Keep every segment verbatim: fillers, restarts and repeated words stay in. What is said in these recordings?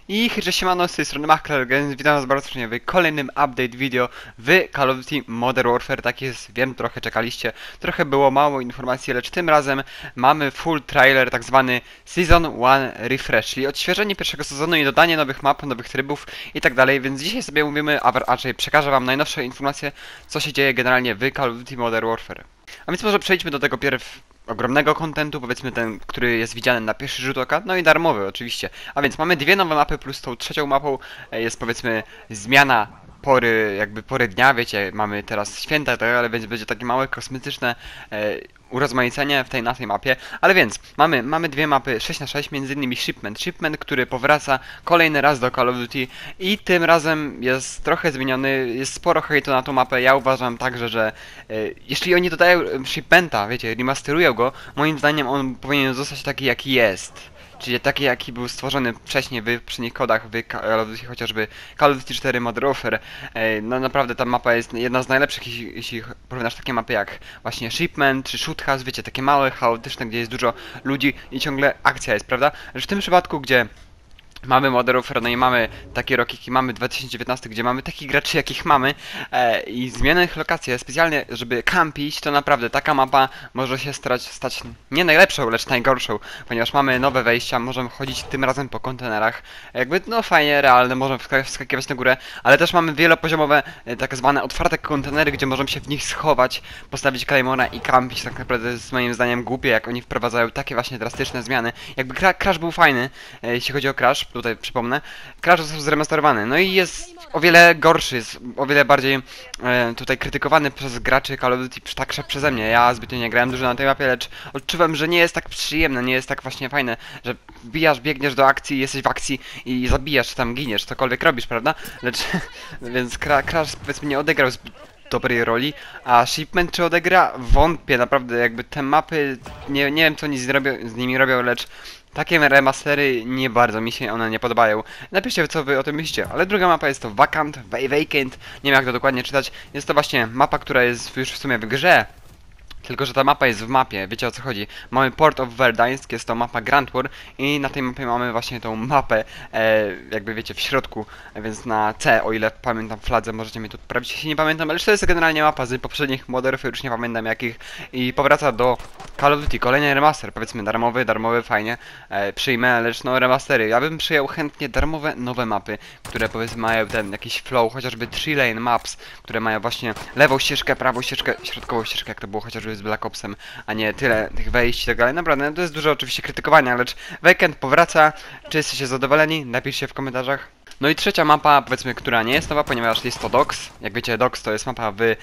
I hej, siemano, z tej strony Machler, więc witam was bardzo serdecznie w kolejnym update video w Call of Duty Modern Warfare. Tak jest, wiem, trochę czekaliście, trochę było mało informacji, lecz tym razem mamy full trailer, tak zwany Season jeden Refresh, czyli odświeżenie pierwszego sezonu i dodanie nowych map, nowych trybów i tak dalej, więc dzisiaj sobie mówimy, a raczej przekażę wam najnowsze informacje, co się dzieje generalnie w Call of Duty Modern Warfare. A więc może przejdźmy do tego pierw ogromnego kontentu, powiedzmy ten, który jest widziany na pierwszy rzut oka, no i darmowy oczywiście. A więc mamy dwie nowe mapy, plus tą trzecią mapą jest powiedzmy zmiana pory, jakby pory dnia, wiecie, mamy teraz święta, tak, ale więc będzie takie małe kosmetyczne e, urozmaicenie w tej, na tej mapie. Ale więc, mamy, mamy dwie mapy sześć na sześć, między innymi Shipment. Shipment, który powraca kolejny raz do Call of Duty i tym razem jest trochę zmieniony, jest sporo hejtu na tą mapę. Ja uważam także, że e, jeśli oni dodają Shipmenta, wiecie, remasterują go, moim zdaniem on powinien zostać taki jaki jest. Czyli taki jaki był stworzony wcześniej w poprzednich kodach w Call of Duty, chociażby Call of Duty cztery Modern Warfare. No naprawdę ta mapa jest jedna z najlepszych, jeśli, jeśli porównasz takie mapy jak właśnie Shipment czy Shoot House, wiecie, takie małe, chaotyczne, gdzie jest dużo ludzi i ciągle akcja jest, prawda? Że w tym przypadku, gdzie mamy Modern Warfare, no i mamy takie roki, jakie mamy dwa tysiące dziewiętnasty, gdzie mamy takich graczy, jakich mamy e, i zmienionych lokacje specjalnie, żeby campić, to naprawdę taka mapa może się stać, stać nie najlepszą, lecz najgorszą, ponieważ mamy nowe wejścia, możemy chodzić tym razem po kontenerach, jakby no fajnie, realne, możemy wskakiwać na górę, ale też mamy wielopoziomowe, e, tak zwane otwarte kontenery, gdzie możemy się w nich schować, postawić Claymora i campić. Tak naprawdę jest moim zdaniem głupie, jak oni wprowadzają takie właśnie drastyczne zmiany. Jakby Crash był fajny, e, jeśli chodzi o Crash, tutaj przypomnę, Crash został zremasterowany, no i jest o wiele gorszy, jest o wiele bardziej e, tutaj krytykowany przez graczy Call of Duty, także przeze mnie. Ja zbytnio nie grałem dużo na tej mapie, lecz odczuwam, że nie jest tak przyjemne, nie jest tak właśnie fajne, że wbijasz, biegniesz do akcji, jesteś w akcji i zabijasz, tam giniesz, cokolwiek robisz, prawda? Lecz, więc Crash powiedzmy nie odegrał zbyt dobrej roli, a Shipment czy odegra? Wątpię, naprawdę, jakby te mapy, nie, nie wiem co oni z, robią, z nimi robią, lecz takie remastery nie bardzo mi się one nie podobają. Napiszcie, co wy o tym myślicie. Ale druga mapa jest to Vacant, Vacant, nie wiem jak to dokładnie czytać. Jest to właśnie mapa, która jest już w sumie w grze. Tylko że ta mapa jest w mapie, wiecie o co chodzi. Mamy Port of Verdansk, jest to mapa Grand War i na tej mapie mamy właśnie tą mapę, e, jakby wiecie, w środku, więc na C, o ile pamiętam fladze, możecie mnie tu poprawić, jeśli nie pamiętam, ale to jest generalnie mapa z poprzednich Modern, już nie pamiętam jakich, i powraca do Call of Duty, kolejny remaster, powiedzmy darmowy, darmowy, fajnie, e, przyjmę, lecz no remastery, ja bym przyjął chętnie darmowe, nowe mapy, które powiedzmy mają ten jakiś flow, chociażby trzy lane maps, które mają właśnie lewą ścieżkę, prawą ścieżkę, środkową ścieżkę, jak to było chociażby z Black Opsem, a nie tyle tych wejść i tak dalej. Naprawdę, to jest dużo oczywiście krytykowania, lecz Vacant powraca. Czy jesteście zadowoleni? Napiszcie w komentarzach. No i trzecia mapa, powiedzmy, która nie jest nowa, ponieważ jest to Docks. Jak wiecie, Docks to jest mapa w, e,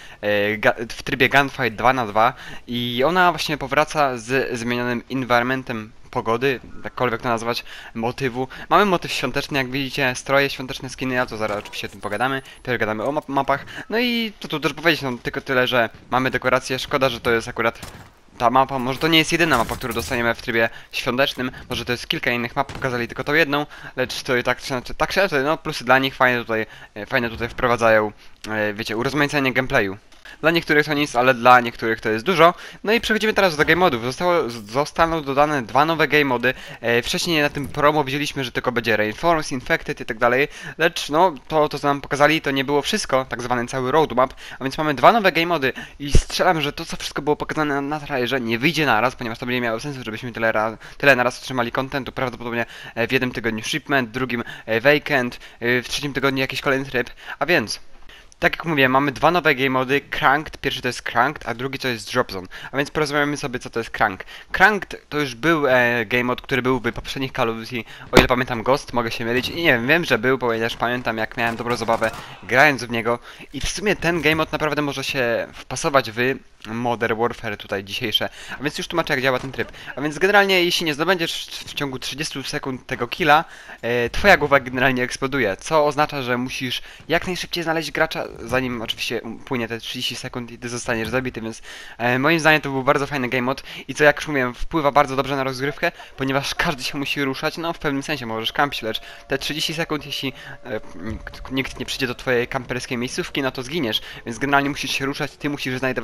w trybie Gunfight dwa na dwa i ona właśnie powraca z zmienionym environmentem pogody, jakkolwiek to nazwać, motywu. Mamy motyw świąteczny, jak widzicie, stroje świąteczne, skiny, a to zaraz oczywiście o tym pogadamy. Teraz gadamy o map mapach. No i to tu też powiedzieć, no tylko tyle, że mamy dekorację. Szkoda, że to jest akurat ta mapa, może to nie jest jedyna mapa, którą dostaniemy w trybie świątecznym, może to jest kilka innych map, pokazali tylko tą jedną, lecz to i tak, znaczy, tak się, no plusy dla nich, fajne tutaj, fajne tutaj wprowadzają, wiecie, urozmaicenie gameplayu. Dla niektórych to nic, ale dla niektórych to jest dużo. No i przechodzimy teraz do game modów. Zostało, zostaną dodane dwa nowe game mody. E, wcześniej na tym promo widzieliśmy, że tylko będzie Reinforce, Infected i tak dalej. Lecz no, to, to co nam pokazali, to nie było wszystko, tak zwany cały roadmap. A więc mamy dwa nowe game mody i strzelam, że to co wszystko było pokazane na, na trailerze nie wyjdzie naraz, ponieważ to by nie miało sensu, żebyśmy tyle, ra, tyle naraz otrzymali kontentu. Prawdopodobnie w jednym tygodniu Shipment, w drugim Vacant, w trzecim tygodniu jakiś kolejny tryb. A więc tak jak mówię, mamy dwa nowe game mody, Cranked, pierwszy to jest Cranked, a drugi to jest Drop Zone. A więc porozmawiamy sobie, co to jest Crank. Cranked to już był e, game mod, który był w poprzednich Call of Duty, o ile pamiętam Ghost, mogę się mylić i nie wiem, wiem, że był, ponieważ pamiętam jak miałem dobrą zabawę grając w niego i w sumie ten game mod naprawdę może się wpasować w Modern Warfare tutaj dzisiejsze, a więc już tłumaczę jak działa ten tryb. A więc generalnie jeśli nie zdobędziesz w ciągu trzydziestu sekund tego killa, e, twoja głowa generalnie eksploduje, co oznacza, że musisz jak najszybciej znaleźć gracza, zanim oczywiście płynie te trzydzieści sekund i ty zostaniesz zabity, więc e, moim zdaniem to był bardzo fajny game mod i co jak już mówiłem, wpływa bardzo dobrze na rozgrywkę, ponieważ każdy się musi ruszać, no w pewnym sensie możesz kampić, lecz te trzydzieści sekund, jeśli e, nikt nie przyjdzie do twojej kamperskiej miejscówki, no to zginiesz, więc generalnie musisz się ruszać, ty musisz znajdować tych przeciwników,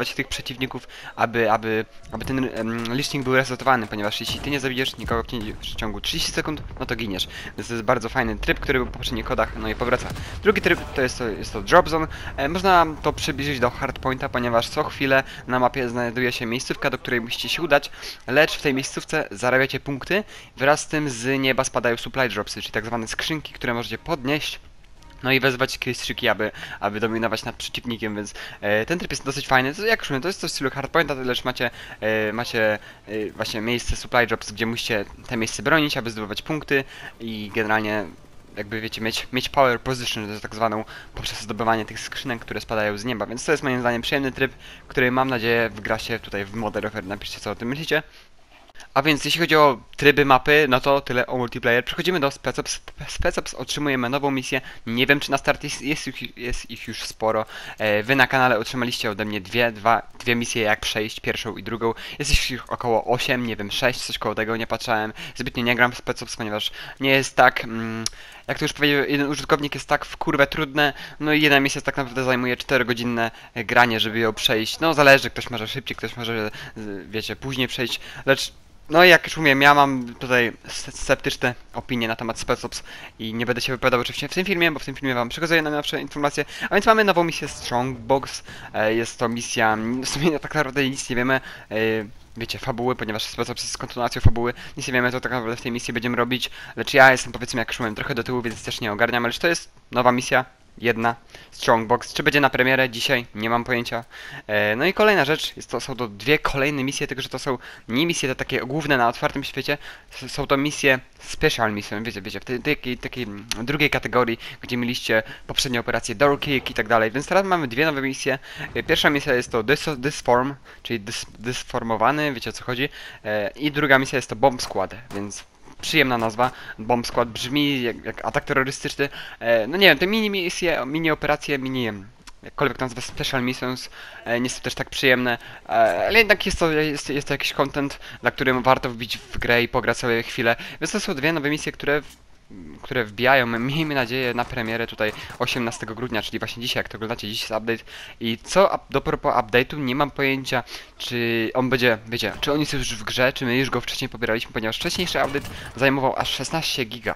przeciwników, aby, aby, aby ten um, licznik był resetowany, ponieważ jeśli ty nie zabijesz nikogo w ciągu trzydziestu sekund, no to giniesz. Więc to jest bardzo fajny tryb, który był w poprzednich kodach, no i powraca. Drugi tryb to jest to, jest to Drop Zone. E, można to przybliżyć do hardpointa, ponieważ co chwilę na mapie znajduje się miejscówka, do której musicie się udać, lecz w tej miejscówce zarabiacie punkty, wraz z tym z nieba spadają supply dropsy, czyli tak zwane skrzynki, które możecie podnieść, no i wezwać krystrzyki, aby, aby dominować nad przeciwnikiem, więc e, ten tryb jest dosyć fajny. To, jak już mówię, to jest coś w stylu hardpointa, lecz macie, e, macie e, właśnie miejsce supply drops, gdzie musicie te miejsce bronić, aby zdobywać punkty i generalnie jakby wiecie, mieć, mieć power position, tak zwaną, poprzez zdobywanie tych skrzynek, które spadają z nieba, więc to jest moim zdaniem przyjemny tryb, który mam nadzieję wgra się tutaj w Modern Warfare. Napiszcie, co o tym myślicie. A więc jeśli chodzi o tryby mapy, no to tyle o multiplayer. Przechodzimy do Spec Ops. Spec Ops otrzymujemy nową misję. Nie wiem, czy na start jest, jest, ich, jest ich już sporo. E, wy na kanale otrzymaliście ode mnie dwie, dwa, dwie misje, jak przejść, pierwszą i drugą. Jest ich około osiem, nie wiem, sześć, coś koło tego, nie patrzałem. Zbytnio nie gram w Spec Ops, ponieważ nie jest tak... Mm, jak to już powiedział jeden użytkownik, jest tak w kurwę trudne, no i jedna misja tak naprawdę zajmuje czterogodzinne granie, żeby ją przejść. No zależy, ktoś może szybciej, ktoś może, wiecie, później przejść, lecz no i jak już mówiłem, ja mam tutaj sceptyczne opinie na temat Spec Ops i nie będę się wypowiadał oczywiście w tym filmie, bo w tym filmie wam przekazuję najnowsze informacje. A więc mamy nową misję Strongbox. Jest to misja, w sumie tak naprawdę nic nie wiemy, wiecie, fabuły, ponieważ Spec Ops jest kontynuacją fabuły. Nic nie wiemy, co tak naprawdę w tej misji będziemy robić, lecz ja jestem, powiedzmy, jak już mówiłem, trochę do tyłu, więc też nie ogarniam, lecz to jest nowa misja. Jedna, Strongbox. Czy będzie na premierę dzisiaj? Nie mam pojęcia. E, no i kolejna rzecz, jest to, są to dwie kolejne misje, tylko że to są nie misje te takie główne na otwartym świecie, S są to misje special mission, wiecie, wiecie, w tej takiej, takiej drugiej kategorii, gdzie mieliście poprzednie operacje Door Kick i tak dalej, więc teraz mamy dwie nowe misje. E, pierwsza misja jest to dys Disform, czyli dys dysformowany, wiecie o co chodzi, e, i druga misja jest to Bomb Squad, więc przyjemna nazwa, Bomb Squad, brzmi jak, jak atak terrorystyczny. E, no nie wiem, te mini misje, mini operacje, mini, jakkolwiek to nazwę, special missions, e, nie są też tak przyjemne, e, ale jednak jest to, jest, jest to jakiś content, dla którym warto wbić w grę i pograć sobie chwilę. Więc to są dwie nowe misje, które które wbijają, miejmy nadzieję, na premierę tutaj osiemnastego grudnia, czyli właśnie dzisiaj, jak to oglądacie, dziś jest update. I co do propos update'u, nie mam pojęcia, czy on będzie, wiecie, czy on jest już w grze, czy my już go wcześniej pobieraliśmy, ponieważ wcześniejszy update zajmował aż szesnaście giga.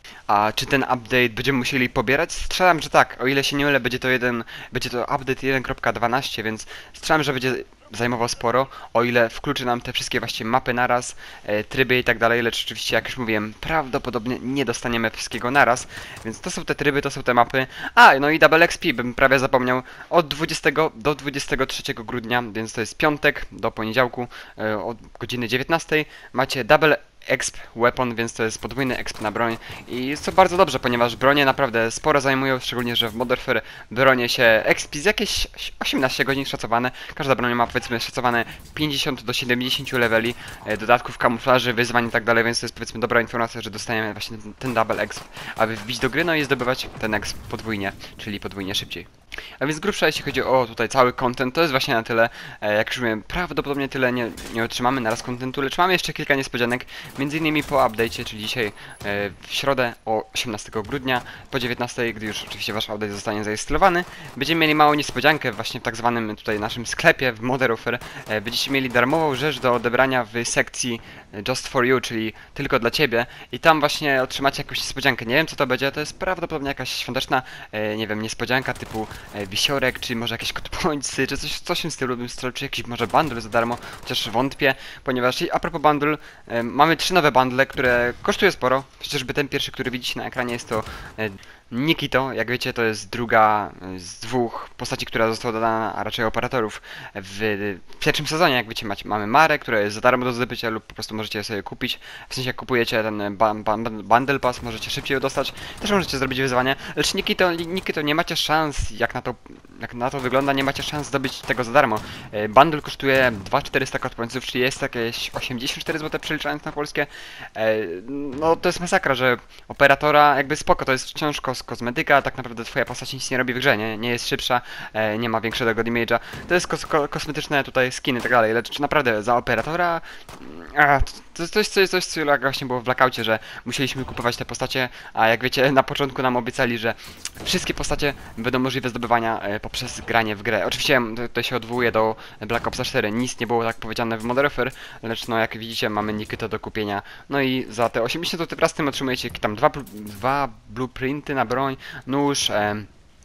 A czy ten update będziemy musieli pobierać? Strzelam, że tak. O ile się nie mylę, będzie to jeden, będzie to update jeden kropka dwanaście, więc strzelam, że będzie zajmował sporo, o ile wkluczy nam te wszystkie właśnie mapy naraz, e, tryby i tak dalej, lecz oczywiście, jak już mówiłem, prawdopodobnie nie dostaniemy wszystkiego naraz, więc to są te tryby, to są te mapy. A, no i Double X P, bym prawie zapomniał, od dwudziestego do dwudziestego trzeciego grudnia, więc to jest piątek do poniedziałku, e, od godziny dziewiętnastej, macie Double Exp Weapon, więc to jest podwójny exp na broń i jest to bardzo dobrze, ponieważ bronie naprawdę sporo zajmują, szczególnie, że w Modern Warfare bronie się expi z jakieś osiemnaście godzin szacowane. Każda broń ma, powiedzmy, szacowane pięćdziesiąt do siedemdziesięciu leveli, e, dodatków kamuflaży, wyzwań i tak dalej, więc to jest, powiedzmy, dobra informacja, że dostajemy właśnie ten, ten double exp, aby wbić do gry, no i zdobywać ten exp podwójnie, czyli podwójnie szybciej. A więc grubsza, jeśli chodzi o tutaj cały content, to jest właśnie na tyle. E, jak już mówiłem, prawdopodobnie tyle nie, nie otrzymamy naraz contentu, lecz mamy jeszcze kilka niespodzianek, między innymi po update'cie, czyli dzisiaj e, w środę o osiemnastego grudnia, po dziewiętnastej, gdy już oczywiście wasz update zostanie zainstalowany, będziemy mieli małą niespodziankę właśnie w tak zwanym tutaj naszym sklepie w Modern Warfare. E, będziecie mieli darmową rzecz do odebrania w sekcji Just for You, czyli tylko dla ciebie, i tam właśnie otrzymacie jakąś niespodziankę. Nie wiem, co to będzie, to jest prawdopodobnie jakaś świąteczna, e, nie wiem, niespodzianka typu e, wisiorek, czy może jakieś kotpońcy, czy coś, coś w tym stylu, bym stylu, czy jakiś może bundle za darmo, chociaż wątpię, ponieważ a propos bundle, e, mamy trzy nowe bundle, które kosztują sporo. Chociażby ten pierwszy, który widzicie na ekranie, jest to e, Nikito. Jak wiecie, to jest druga z dwóch postaci, która została dodana, a raczej operatorów w, w pierwszym sezonie. Jak wiecie, macie, mamy Marę, która jest za darmo do zdobycia lub po prostu możecie sobie kupić. W sensie, jak kupujecie ten ba ba bundle pass, możecie szybciej ją dostać. Też możecie zrobić wyzwanie. Lecz Nikito, Nikito nie macie szans, jak na to, jak na to wygląda, nie macie szans zdobyć tego za darmo. E, bundle kosztuje dwa tysiące czterysta kotpońców, czyli jest jakieś osiemdziesiąt cztery złote przeliczając na polskie. E, no to jest masakra, że operatora, jakby spoko, to jest wciąż kos kosmetyka, tak naprawdę twoja postać nic nie robi w grze, nie, nie jest szybsza, e, nie ma większego damage'a, to jest kos ko kosmetyczne tutaj skiny i tak dalej, lecz naprawdę za operatora, a, To jest coś, coś, coś, co jak właśnie było w Blackoutie, że musieliśmy kupować te postacie, a jak wiecie, na początku nam obiecali, że wszystkie postacie będą możliwe zdobywania e, poprzez granie w grę. Oczywiście to, to się odwołuje do Black Opsa cztery, nic nie było tak powiedziane w Modern Warfare, lecz no jak widzicie mamy niki to do kupienia. No i za te osiemdziesiąt złotych wraz z tym otrzymujecie tam dwa, dwa blueprinty na broń, nóż, e,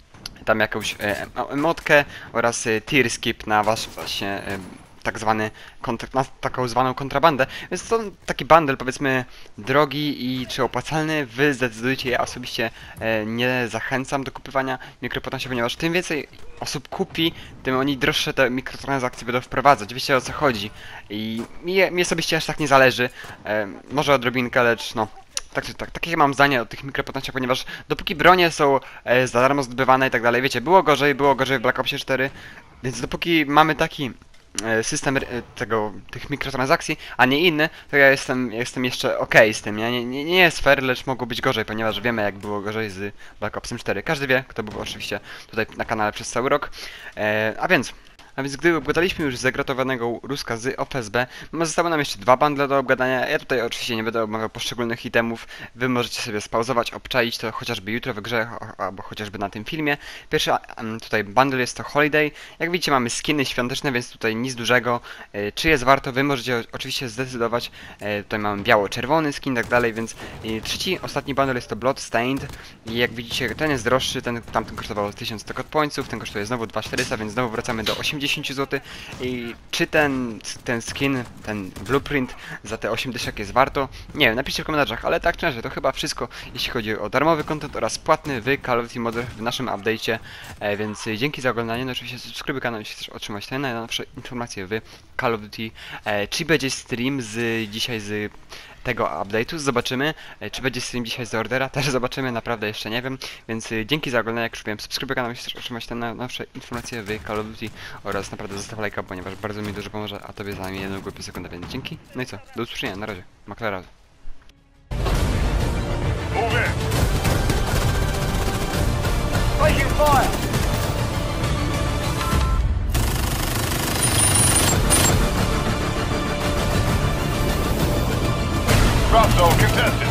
tam jakąś e, emotkę oraz e, tier skip na wasz właśnie e, tak zwany kontra, na taką zwaną kontrabandę, więc to taki bundle powiedzmy drogi i czy opłacalny, wy zdecydujcie, ja osobiście e, nie zachęcam do kupywania mikropłatności, ponieważ tym więcej osób kupi, tym oni droższe te mikrotransakcje będą wprowadzać, wiecie o co chodzi i mi, mi osobiście aż tak nie zależy, e, może odrobinkę, lecz no tak, tak, takie mam zdanie o tych mikropłatnościach, ponieważ dopóki bronie są e, za darmo zdobywane i tak dalej, wiecie, było gorzej, było gorzej w Black Opsie cztery, więc dopóki mamy taki e, system e, tego, tych mikrotransakcji, a nie inny, to ja jestem, jestem jeszcze ok z tym, nie, nie, nie jest fair, lecz mogło być gorzej, ponieważ wiemy jak było gorzej z Black Opsem cztery. Każdy wie, kto był oczywiście tutaj na kanale przez cały rok, e, a więc... A więc gdy obgadaliśmy już zagratowanego Ruska z O F S B, zostały nam jeszcze dwa bundle do obgadania. Ja tutaj oczywiście nie będę omawiał poszczególnych itemów. Wy możecie sobie spauzować, obczaić to chociażby jutro w grze, albo chociażby na tym filmie. Pierwszy tutaj bundle jest to Holiday. Jak widzicie mamy skiny świąteczne, więc tutaj nic dużego. Czy jest warto? Wy możecie oczywiście zdecydować. Tutaj mamy biało-czerwony skin i tak dalej, więc trzeci, ostatni bundle jest to Bloodstained. I jak widzicie ten jest droższy, ten tamten kosztował tysiąc stock pointsów, ten kosztuje znowu dwa tysiące czterysta, więc znowu wracamy do osiemdziesięciu złotych. I czy ten, ten skin, ten blueprint za te osiem dyszek jest warto? Nie wiem, napiszcie w komentarzach, ale tak szczerze, to chyba wszystko, jeśli chodzi o darmowy content oraz płatny w Call of Duty Modern w naszym update'cie, e, więc dzięki za oglądanie, no oczywiście subskrybuj kanał, jeśli chcesz otrzymać te najnowsze informacje w Call of Duty. E, czy będzie stream z dzisiaj z tego update'u, zobaczymy. E, czy będzie stream dzisiaj z Ordera, też zobaczymy, naprawdę jeszcze nie wiem, więc e, dzięki za oglądanie, jak już wiem, subskrybuj kanał, jeśli chcesz otrzymać te najnowsze informacje w Call of Duty oraz naprawdę zostaw lajka, ponieważ bardzo mi dużo pomoże, a tobie zajmie jedną głupią sekundę, więc dzięki. No i co, do usłyszenia, na razie, McLaren. Drop zone contested.